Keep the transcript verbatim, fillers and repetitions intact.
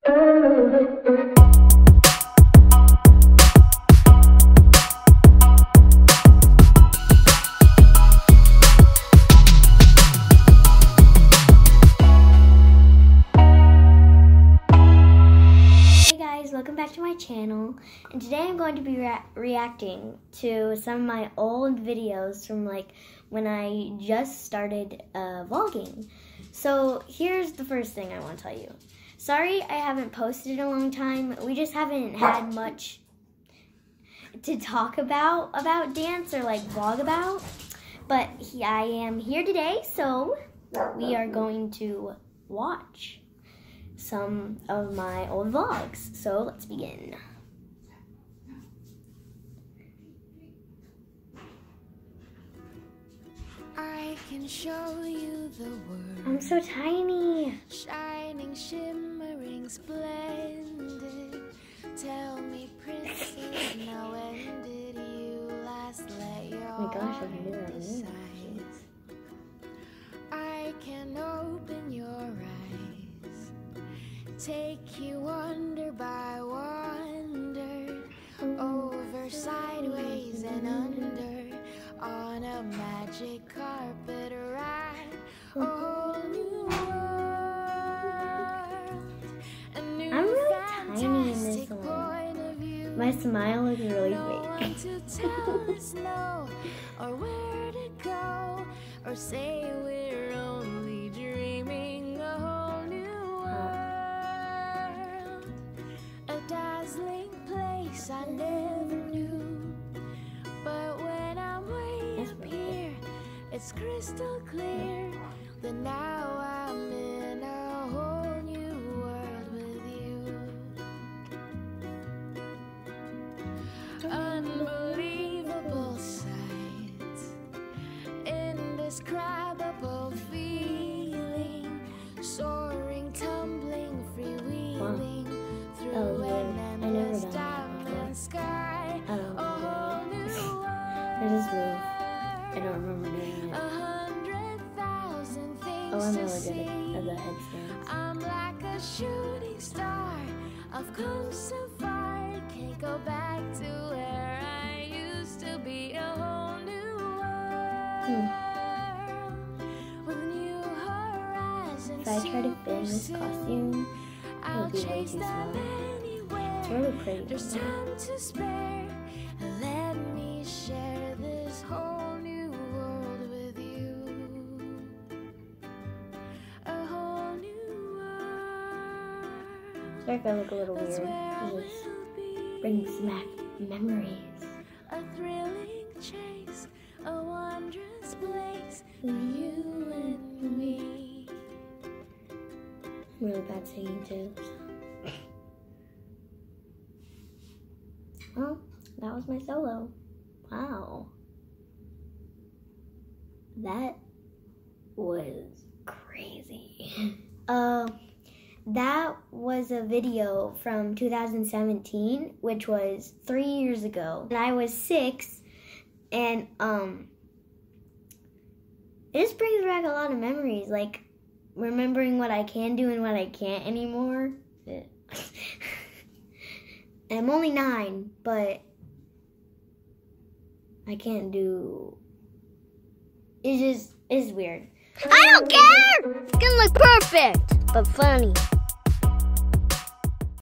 Welcome back to my channel, and today I'm going to be re reacting to some of my old videos from like when I just started uh, vlogging. So here's the first thing I want to tell you. Sorry I haven't posted in a long time. We just haven't had much to talk about about dance or like vlog about, but he, I am here today, so we are going to watch some of my old vlogs. So let's begin. I can show you the world. I'm so tiny. Shining, shimmering, splendid. Tell me, princess, now when did you last let your Oh my gosh, I can do that. I can open your eyes, take you wonder by wonder, over, sideways, and under, on a magic carpet ride, a whole new world, a new I'm really tiny in this fantastic one. point of view. My smile is really No one fake. to tell us no, or where to go, or say we're only dreaming. A whole new world, a dazzling place I never knew. But when I'm way up here, it's crystal clear that now I'm in a whole new world with you. Unbelievable sights, indescribable feeling, soaring, tumbling, freewheeling through Oh, an I never endless done that diamond sky. Oh, A whole new There's this move. I don't remember doing a it. hundred thousand things Oh, I'm to really see. good at the headstands. I'm like a shooting star. I've come so far, can't go back to where I used to be. A whole new world, Hmm. with new horizons. If I try to fit in this pursue. costume, it I'll would be way chase too them small. anywhere. It's really pretty. There's time to spare. Let me share this whole new world with you. A whole new world. Sorry if I look a little That's weird. where I It just will be. brings back memories. A thrilling chase, a wondrous place for you and me. I'm really bad singing too. Well, that was my solo. Wow. That was crazy. Uh, that was a video from two thousand seventeen, which was three years ago. And I was six, and um, it just brings back a lot of memories, like remembering what I can do and what I can't anymore. I'm only nine, but I can't do. It's just, it's weird. I don't care! It's gonna look perfect, but funny.